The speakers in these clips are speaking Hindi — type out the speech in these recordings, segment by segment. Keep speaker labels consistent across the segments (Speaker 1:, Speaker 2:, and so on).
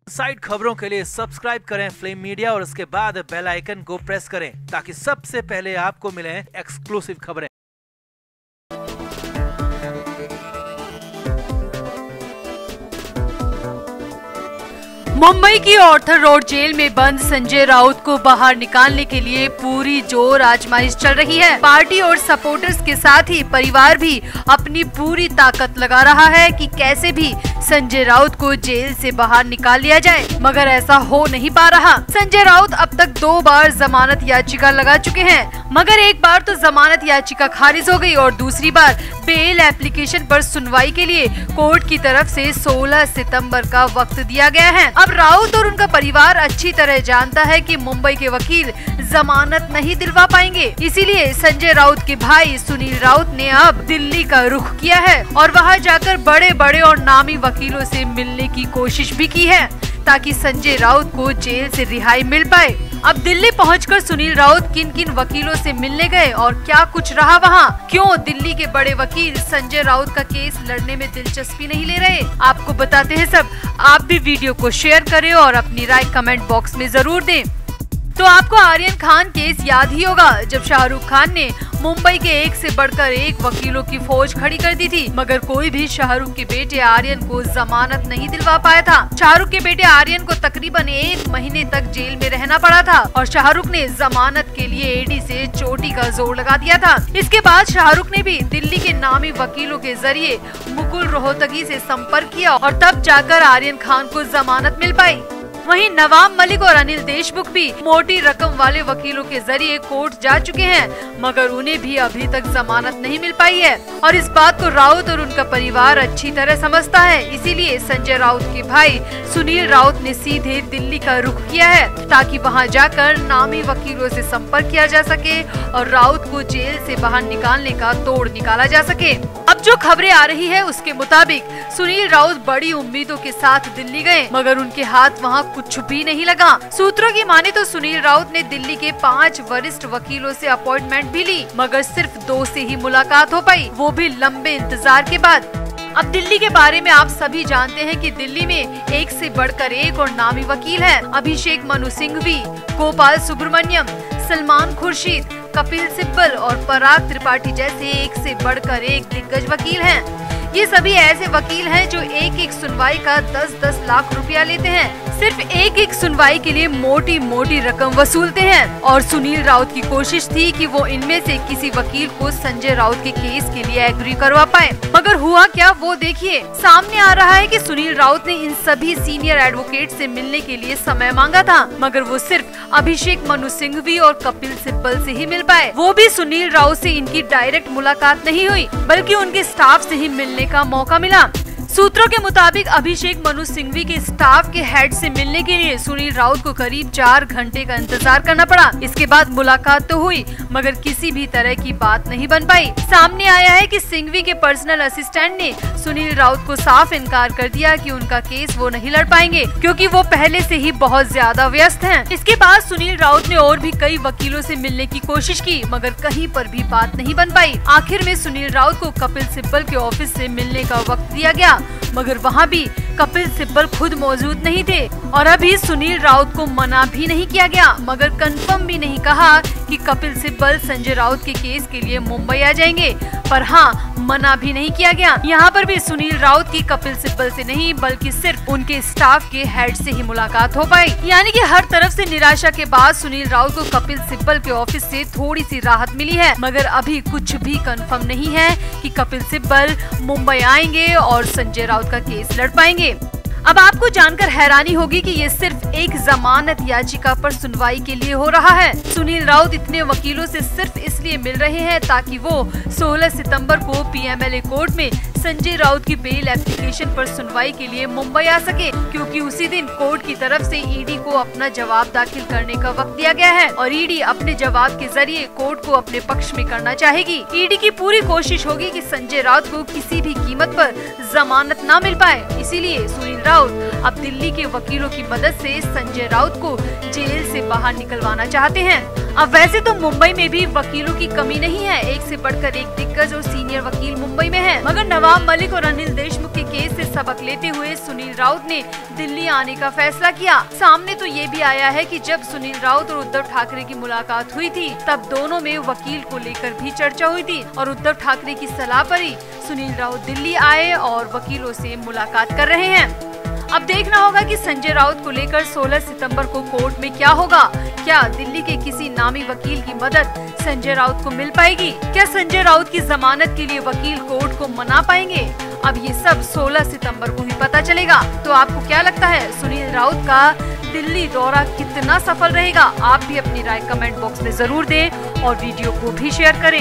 Speaker 1: साइड खबरों के लिए सब्सक्राइब करें फ्लेम मीडिया और उसके बाद बेल आइकन को प्रेस करें ताकि सबसे पहले आपको मिले एक्सक्लूसिव खबरें।
Speaker 2: मुंबई की ऑर्थर रोड जेल में बंद संजय राउत को बाहर निकालने के लिए पूरी जोर आजमाइश चल रही है। पार्टी और सपोर्टर्स के साथ ही परिवार भी अपनी पूरी ताकत लगा रहा है कि कैसे भी संजय राउत को जेल से बाहर निकाल लिया जाए, मगर ऐसा हो नहीं पा रहा। संजय राउत अब तक 2 बार जमानत याचिका लगा चुके हैं, मगर एक बार तो जमानत याचिका खारिज हो गई और दूसरी बार बेल एप्लीकेशन पर सुनवाई के लिए कोर्ट की तरफ से 16 सितंबर का वक्त दिया गया है। अब राउत और उनका परिवार अच्छी तरह जानता है कि मुंबई के वकील जमानत नहीं दिलवा पाएंगे, इसीलिए संजय राउत के भाई सुनील राउत ने अब दिल्ली का रुख किया है और वहां जाकर बड़े बड़े और नामी वकीलों से मिलने की कोशिश भी की है ताकि संजय राउत को जेल से रिहाई मिल पाए। अब दिल्ली पहुंचकर सुनील राउत किन किन वकीलों से मिलने गए और क्या कुछ रहा वहां, क्यों दिल्ली के बड़े वकील संजय राउत का केस लड़ने में दिलचस्पी नहीं ले रहे, आपको बताते हैं सब। आप भी वीडियो को शेयर करें और अपनी राय कमेंट बॉक्स में जरूर दें। तो आपको आर्यन खान केस याद ही होगा, जब शाहरुख खान ने मुंबई के एक से बढ़कर एक वकीलों की फौज खड़ी कर दी थी, मगर कोई भी शाहरुख के बेटे आर्यन को जमानत नहीं दिलवा पाया था। शाहरुख के बेटे आर्यन को तकरीबन 1 महीने तक जेल में रहना पड़ा था और शाहरुख ने जमानत के लिए ईडी से चोटी का जोर लगा दिया था। इसके बाद शाहरुख ने भी दिल्ली के नामी वकीलों के जरिए मुकुल रोहतगी से संपर्क किया और तब जाकर आर्यन खान को जमानत मिल पाई। वहीं नवाब मलिक और अनिल देशमुख भी मोटी रकम वाले वकीलों के जरिए कोर्ट जा चुके हैं, मगर उन्हें भी अभी तक जमानत नहीं मिल पाई है और इस बात को राउत और उनका परिवार अच्छी तरह समझता है। इसीलिए संजय राउत के भाई सुनील राउत ने सीधे दिल्ली का रुख किया है ताकि वहां जाकर नामी वकीलों से संपर्क किया जा सके और राउत को जेल से बाहर निकालने का तोड़ निकाला जा सके। अब जो खबरें आ रही है उसके मुताबिक सुनील राउत बड़ी उम्मीदों के साथ दिल्ली गए, मगर उनके हाथ वहां कुछ भी नहीं लगा। सूत्रों की माने तो सुनील राउत ने दिल्ली के 5 वरिष्ठ वकीलों से अपॉइंटमेंट भी ली, मगर सिर्फ 2 से ही मुलाकात हो पाई, वो भी लंबे इंतजार के बाद। अब दिल्ली के बारे में आप सभी जानते हैं कि दिल्ली में एक से बढ़कर एक और नामी वकील हैं। अभिषेक मनु सिंघवी, गोपाल सुब्रमण्यम, सलमान खुर्शीद, कपिल सिब्बल और पराग त्रिपाठी जैसे एक से बढ़कर एक दिग्गज वकील हैं। ये सभी ऐसे वकील हैं जो एक एक सुनवाई का 10-10 लाख रुपया लेते हैं, सिर्फ एक एक सुनवाई के लिए मोटी मोटी रकम वसूलते हैं। और सुनील राउत की कोशिश थी कि वो इनमें से किसी वकील को संजय राउत के केस के लिए एग्री करवा पाए, मगर हुआ क्या वो देखिए। सामने आ रहा है कि सुनील राउत ने इन सभी सीनियर एडवोकेट से मिलने के लिए समय मांगा था, मगर वो सिर्फ अभिषेक मनु सिंघवी और कपिल सिब्बल से ही मिल पाए। वो भी सुनील राउत से इनकी डायरेक्ट मुलाकात नहीं हुई, बल्कि उनके स्टाफ से ही मिलने का मौका मिला। सूत्रों के मुताबिक अभिषेक मनु सिंघवी के स्टाफ के हेड से मिलने के लिए सुनील राउत को करीब 4 घंटे का इंतजार करना पड़ा। इसके बाद मुलाकात तो हुई, मगर किसी भी तरह की बात नहीं बन पाई। सामने आया है कि सिंघवी के पर्सनल असिस्टेंट ने सुनील राउत को साफ इनकार कर दिया कि उनका केस वो नहीं लड़ पाएंगे, क्योंकि वो पहले से ही बहुत ज्यादा व्यस्त हैं। इसके बाद सुनील राउत ने और भी कई वकीलों से मिलने की कोशिश की, मगर कहीं पर भी बात नहीं बन पाई। आखिर में सुनील राउत को कपिल सिब्बल के ऑफिस से मिलने का वक्त दिया गया, मगर वहाँ भी कपिल सिब्बल खुद मौजूद नहीं थे और अभी सुनील राउत को मना भी नहीं किया गया, मगर कंफर्म भी नहीं कहा कि कपिल सिब्बल संजय राउत के केस के लिए मुंबई आ जाएंगे। पर हाँ, मना भी नहीं किया गया। यहाँ पर भी सुनील राउत की कपिल सिब्बल से नहीं, बल्कि सिर्फ उनके स्टाफ के हेड से ही मुलाकात हो पाई। यानी कि हर तरफ से निराशा के बाद सुनील राउत को कपिल सिब्बल के ऑफिस से थोड़ी सी राहत मिली है, मगर अभी कुछ भी कंफर्म नहीं है कि कपिल सिब्बल मुंबई आएंगे और संजय राउत का केस लड़ पाएंगे। अब आपको जानकर हैरानी होगी कि ये सिर्फ एक जमानत याचिका पर सुनवाई के लिए हो रहा है। सुनील राउत इतने वकीलों से सिर्फ इसलिए मिल रहे हैं ताकि वो 16 सितंबर को पीएमएलए कोर्ट में संजय राउत की बेल एप्लीकेशन पर सुनवाई के लिए मुंबई आ सके, क्योंकि उसी दिन कोर्ट की तरफ से ईडी को अपना जवाब दाखिल करने का वक्त दिया गया है और ईडी अपने जवाब के जरिए कोर्ट को अपने पक्ष में करना चाहेगी। ईडी की पूरी कोशिश होगी कि संजय राउत को किसी भी कीमत पर जमानत न मिल पाए। इसीलिए सुनील राउत अब दिल्ली के वकीलों की मदद से संजय राउत को जेल से बाहर निकलवाना चाहते हैं। अब वैसे तो मुंबई में भी वकीलों की कमी नहीं है, एक से बढ़कर एक दिग्गज और सीनियर वकील मुंबई में हैं। मगर नवाब मलिक और अनिल देशमुख के केस से सबक लेते हुए सुनील राउत ने दिल्ली आने का फैसला किया। सामने तो ये भी आया है कि जब सुनील राउत और उद्धव ठाकरे की मुलाकात हुई थी तब दोनों में वकील को लेकर भी चर्चा हुई थी और उद्धव ठाकरे की सलाह पर ही सुनील राउत दिल्ली आए और वकीलों से मुलाकात कर रहे हैं। अब देखना होगा कि संजय राउत को लेकर 16 सितंबर को कोर्ट में क्या होगा। क्या दिल्ली के किसी नामी वकील की मदद संजय राउत को मिल पाएगी? क्या संजय राउत की जमानत के लिए वकील कोर्ट को मना पाएंगे? अब ये सब 16 सितंबर को ही पता चलेगा। तो आपको क्या लगता है, सुनील राउत का दिल्ली दौरा कितना सफल रहेगा? आप भी अपनी राय कमेंट बॉक्स में जरूर दें और वीडियो को भी शेयर करें।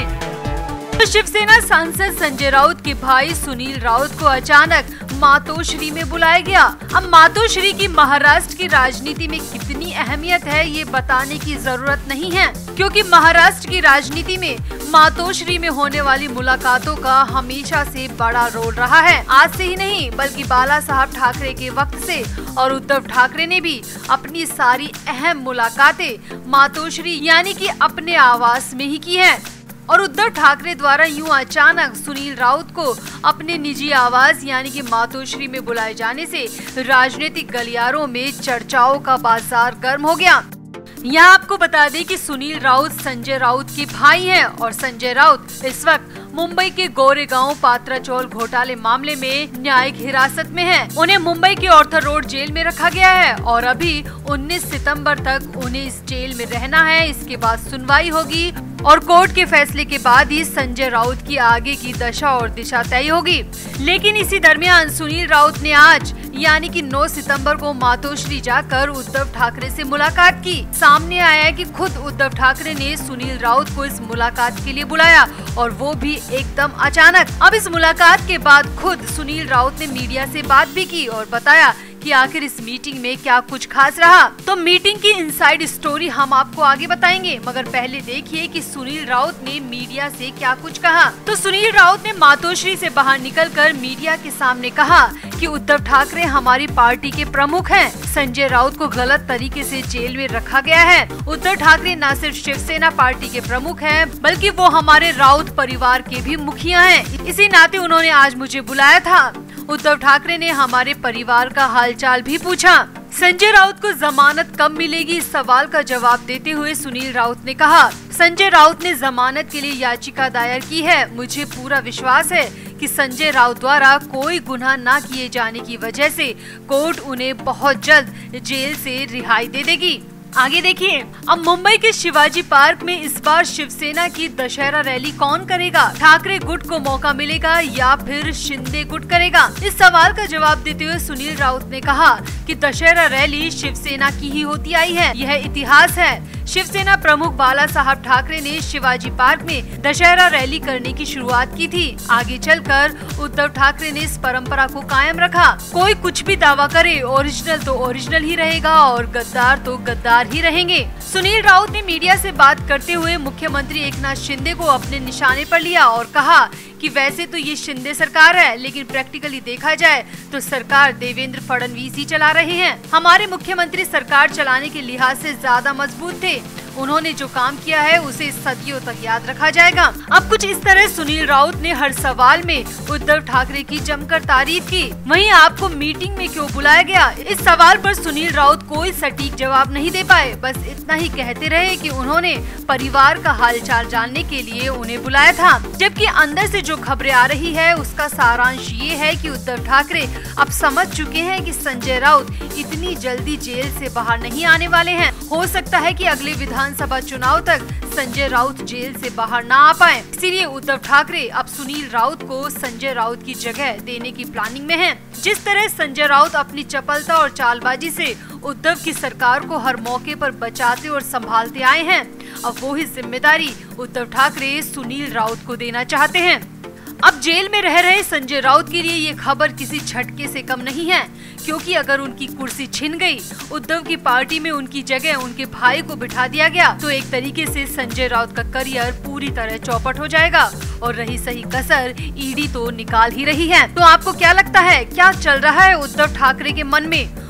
Speaker 2: तो शिवसेना सांसद संजय राउत के भाई सुनील राउत को अचानक मातोश्री में बुलाया गया। अब मातोश्री की महाराष्ट्र की राजनीति में कितनी अहमियत है ये बताने की जरूरत नहीं है, क्योंकि महाराष्ट्र की राजनीति में मातोश्री में होने वाली मुलाकातों का हमेशा से बड़ा रोल रहा है। आज से ही नहीं बल्कि बाला साहब ठाकरे के वक्त से, और उद्धव ठाकरे ने भी अपनी सारी अहम मुलाकातें मातोश्री यानी कि अपने आवास में ही की है। और उद्धव ठाकरे द्वारा यूं अचानक सुनील राउत को अपने निजी आवास यानी कि मातोश्री में बुलाए जाने से राजनीतिक गलियारों में चर्चाओं का बाजार गर्म हो गया। यहाँ आपको बता दें कि सुनील राउत संजय राउत के भाई हैं और संजय राउत इस वक्त मुंबई के गोरेगांव पात्राचौल घोटाले मामले में न्यायिक हिरासत में हैं। उन्हें मुंबई के ऑर्थर रोड जेल में रखा गया है और अभी 19 सितंबर तक उन्हें इस जेल में रहना है। इसके बाद सुनवाई होगी और कोर्ट के फैसले के बाद ही संजय राउत की आगे की दशा और दिशा तय होगी। लेकिन इसी दरमियान सुनील राउत ने आज यानी कि 9 सितंबर को मातोश्री जाकर उद्धव ठाकरे से मुलाकात की। सामने आया है कि खुद उद्धव ठाकरे ने सुनील राउत को इस मुलाकात के लिए बुलाया और वो भी एकदम अचानक। अब इस मुलाकात के बाद खुद सुनील राउत ने मीडिया से बात भी की और बताया कि आखिर इस मीटिंग में क्या कुछ खास रहा। तो मीटिंग की इनसाइड स्टोरी हम आपको आगे बताएंगे, मगर पहले देखिए कि सुनील राउत ने मीडिया से क्या कुछ कहा। तो सुनील राउत ने मातोश्री से बाहर निकलकर मीडिया के सामने कहा कि उद्धव ठाकरे हमारी पार्टी के प्रमुख हैं। संजय राउत को गलत तरीके से जेल में रखा गया है। उद्धव ठाकरे न सिर्फ शिवसेना पार्टी के प्रमुख हैं, बल्कि वो हमारे राउत परिवार के भी मुखिया हैं। इसी नाते उन्होंने आज मुझे बुलाया था। उद्धव ठाकरे ने हमारे परिवार का हालचाल भी पूछा। संजय राउत को जमानत कब मिलेगी, इस सवाल का जवाब देते हुए सुनील राउत ने कहा, संजय राउत ने जमानत के लिए याचिका दायर की है। मुझे पूरा विश्वास है कि संजय राउत द्वारा कोई गुनाह न किए जाने की वजह से कोर्ट उन्हें बहुत जल्द जेल से रिहाई दे देगी। आगे देखिए, अब मुंबई के शिवाजी पार्क में इस बार शिवसेना की दशहरा रैली कौन करेगा? ठाकरे गुट को मौका मिलेगा या फिर शिंदे गुट करेगा? इस सवाल का जवाब देते हुए सुनील राउत ने कहा कि दशहरा रैली शिवसेना की ही होती आई है, यह इतिहास है। शिवसेना प्रमुख बाला साहब ठाकरे ने शिवाजी पार्क में दशहरा रैली करने की शुरुआत की थी। आगे चलकर उद्धव ठाकरे ने इस परंपरा को कायम रखा। कोई कुछ भी दावा करे, ओरिजिनल तो ओरिजिनल ही रहेगा और गद्दार तो गद्दार ही रहेंगे। सुनील राउत ने मीडिया से बात करते हुए मुख्यमंत्री एकनाथ शिंदे को अपने निशाने पर लिया और कहा कि वैसे तो ये शिंदे सरकार है, लेकिन प्रैक्टिकली देखा जाए तो सरकार देवेंद्र फडणवीस ही चला रहे हैं। हमारे मुख्यमंत्री सरकार चलाने के लिहाज से ज्यादा मजबूत थे। उन्होंने जो काम किया है उसे सदियों तक याद रखा जाएगा। अब कुछ इस तरह सुनील राउत ने हर सवाल में उद्धव ठाकरे की जमकर तारीफ की। वहीं आपको मीटिंग में क्यों बुलाया गया, इस सवाल पर सुनील राउत कोई सटीक जवाब नहीं दे पाए। बस इतना ही कहते रहे कि उन्होंने परिवार का हालचाल जानने के लिए उन्हें बुलाया था। जबकि अंदर से जो खबरें आ रही है उसका सारांश ये है कि उद्धव ठाकरे अब समझ चुके हैं कि संजय राउत इतनी जल्दी जेल से बाहर नहीं आने वाले हैं। हो सकता है कि अगले विधानसभा चुनाव तक संजय राउत जेल से बाहर ना आ पाए। इसीलिए उद्धव ठाकरे अब सुनील राउत को संजय राउत की जगह देने की प्लानिंग में हैं। जिस तरह संजय राउत अपनी चपलता और चालबाजी से उद्धव की सरकार को हर मौके पर बचाते और संभालते आए हैं, अब वो ही जिम्मेदारी उद्धव ठाकरे सुनील राउत को देना चाहते हैं। अब जेल में रह रहे संजय राउत के लिए ये खबर किसी झटके से कम नहीं है, क्योंकि अगर उनकी कुर्सी छिन गई, उद्धव की पार्टी में उनकी जगह उनके भाई को बिठा दिया गया, तो एक तरीके से संजय राउत का करियर पूरी तरह चौपट हो जाएगा। और रही सही कसर ईडी तो निकाल ही रही है। तो आपको क्या लगता है, क्या चल रहा है उद्धव ठाकरे के मन में?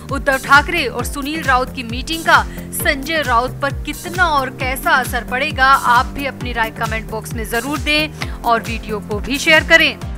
Speaker 2: उद्धव ठाकरे और सुनील राउत की मीटिंग का संजय राउत पर कितना और कैसा असर पड़ेगा, आप भी अपनी राय कमेंट बॉक्स में जरूर दें और वीडियो को भी शेयर करें।